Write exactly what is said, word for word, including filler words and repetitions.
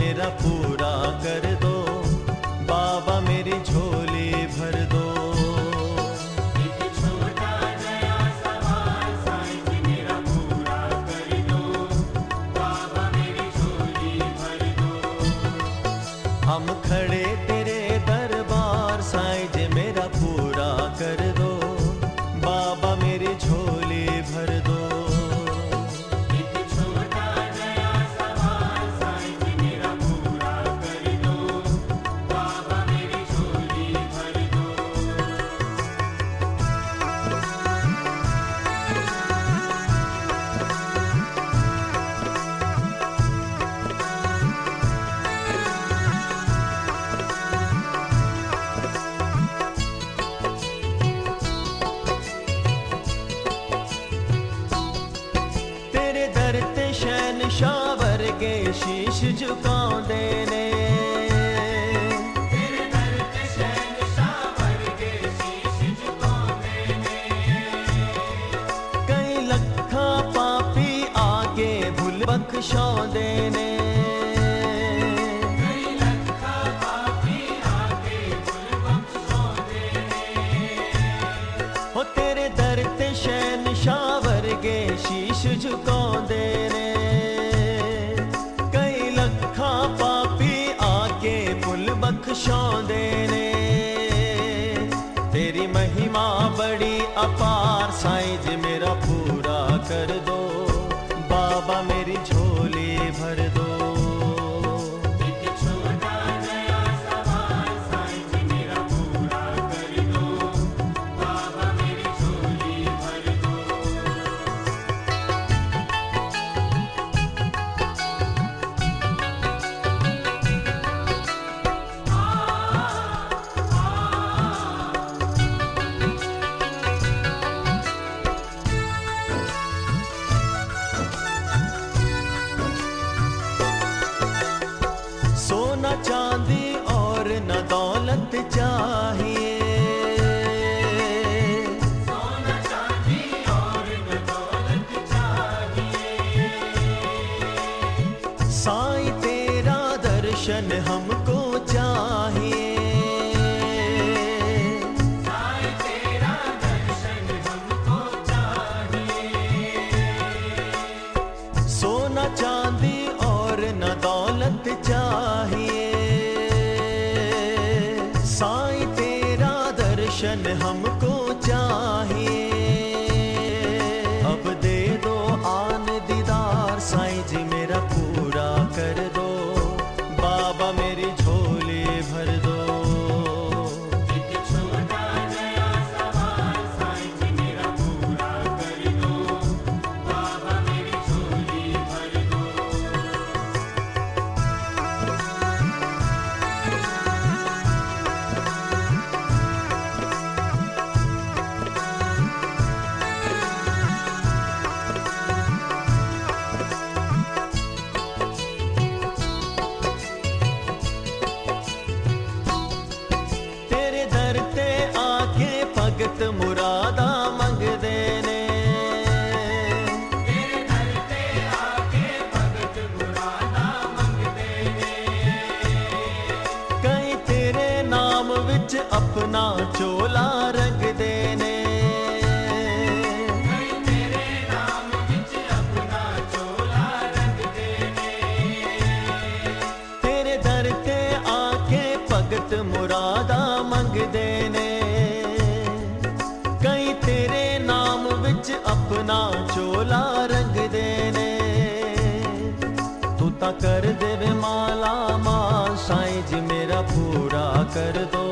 मेरा पूरा कर दो, बाबा मेरी झोली भर दो। एक छोटा नया सवाल साईं जी मेरा पूरा कर दो, बाबा मेरी झोली भर दो। हम खड़े तेरे दरबार साईं जी मेरा पूरा कर दो, बाबा मेरी झोली भर दो। एक छोटा नया सवाल साईं जी मेरा पूरा कर दो, बाबा मेरी झोली भर दो। तेरे दर ते शहंशाह वर्गे शीश झुकाउंदे ने, तेरे दर ते शहंशाह वर्गे शीश झुकाउंदे ने। कई लखां पापी आके भुल बख्शाउंदे ने। कई लखां पापी आके भुल बख्शाउंदे ने। हो तेरे दर ते शहंशाह वर्गे शीश झुकाउंदे ने। कई लखां पापी आके भुल बख्शाउंदे ने। तेरी महिमा बड़ी अपार साईं जी मेरा पूरा कर दो, बाबा मेरी झोली भर दो। एक छोटा नया सवाल साईं जी मेरा पूरा कर दो, बाबा मेरी झोली भर दो। सोना चांदी और न दौलत चाहिए, सोना चांदी और न दौलत चाहिए। साईं तेरा दर्शन हमको चाहिए। साईं तेरा दर्शन हमको चाहिए। सोना चांदी और न दौलत चाहिए। साईं तेरा दर्शन हमको चाहिए। अब दे दो आन दीदार साईं जी मेरा पूरा कर दो, बाबा मेरी झोली भर दो। एक छोटा नया सवाल साईं जी मेरा पूरा कर दो, बाबा मेरी झोली भर दो। तेरे दर ते आके भगत मुरादा मंगदे ने। तेरे दर ते आके भगत मुरादा मंगदे ने। कई तेरे नाम विच अपना चोला रंगदे ने। कई तेरे नाम विच अपना चोला रंगदे ने। तेरे दर ते आके भगत मुरादा मंगदे ने। कई तेरे नाम विच अपना चोला रंगदे ने। तू तां कर देवे माला माल साईं जी मेरा पूरा कर दो,